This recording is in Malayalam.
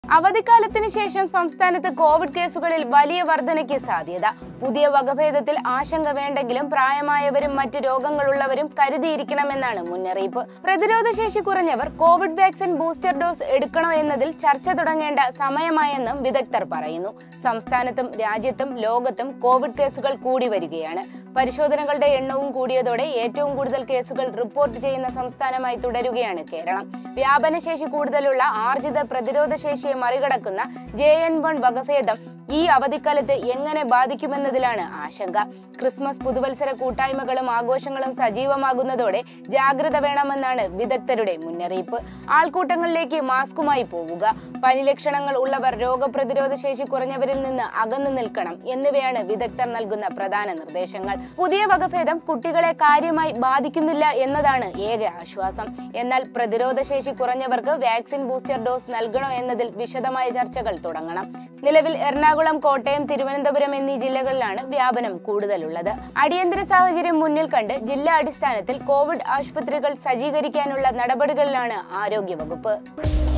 അവധിക്കാലത്തിന് ശേഷം സംസ്ഥാനത്ത് കോവിഡ് കേസുകളിൽ വലിയ വർധനയ്ക്ക് സാധ്യത. പുതിയ വകഭേദത്തിൽ ആശങ്ക വേണ്ടെങ്കിലും പ്രായമായവരും മറ്റ് രോഗങ്ങളുള്ളവരും കരുതിയിരിക്കണമെന്നാണ് മുന്നറിയിപ്പ്. പ്രതിരോധശേഷി കുറഞ്ഞവർ കോവിഡ് വാക്സിൻ ബൂസ്റ്റർ ഡോസ് എടുക്കണോ എന്നതിൽ ചർച്ച തുടങ്ങേണ്ട സമയമായെന്നും വിദഗ്ധർ പറയുന്നു. സംസ്ഥാനത്തും രാജ്യത്തും ലോകത്തും കോവിഡ് കേസുകൾ കൂടി വരികയാണ്. പരിശോധനകളുടെ എണ്ണവും കൂടിയതോടെ ഏറ്റവും കൂടുതൽ കേസുകൾ റിപ്പോർട്ട് ചെയ്യുന്ന സംസ്ഥാനമായി തുടരുകയാണ് കേരളം. വ്യാപനശേഷി കൂടുതലുള്ള ആർജിത പ്രതിരോധശേഷിയെ മറികടക്കുന്ന JN1 വകഭേദം ഈ അവധിക്കാലത്ത് എങ്ങനെ ബാധിക്കുമെന്നതിലാണ് ആശങ്ക. ക്രിസ്മസ് പുതുവത്സര കൂട്ടായ്മകളും ആഘോഷങ്ങളും സജീവമാകുന്നതോടെ ജാഗ്രത വേണമെന്നാണ് വിദഗ്ധരുടെ മുന്നറിയിപ്പ്. ആൾക്കൂട്ടങ്ങളിലേക്ക് മാസ്കുമായി പോവുക, പനി ലക്ഷണങ്ങൾ ഉള്ളവർ, രോഗപ്രതിരോധ ശേഷി കുറഞ്ഞവരിൽ നിന്ന് അകന്നു നിൽക്കണം എന്നിവയാണ് വിദഗ്ധർ നൽകുന്ന പ്രധാന നിർദ്ദേശങ്ങൾ. പുതിയ വകഭേദം കുട്ടികളെ കാര്യമായി ബാധിക്കുന്നില്ല എന്നതാണ് ഏക ആശ്വാസം. എന്നാൽ പ്രതിരോധശേഷി കുറഞ്ഞവർക്ക് വാക്സിൻ ബൂസ്റ്റർ ഡോസ് നൽകണോ എന്നതിൽ വിശദമായ ചർച്ചകൾ തുടങ്ങണം. നിലവിൽ എറണാകുളം, കോട്ടയം, തിരുവനന്തപുരം എന്നീ ജില്ലകളിലാണ് വ്യാപനം കൂടുതലുള്ളത്. അടിയന്തര സാഹചര്യം മുന്നിൽ കണ്ട് ജില്ലാ അടിസ്ഥാനത്തിൽ കോവിഡ് ആശുപത്രികൾ സജ്ജീകരിക്കാനുള്ള നടപടികളിലാണ് ആരോഗ്യവകുപ്പ്.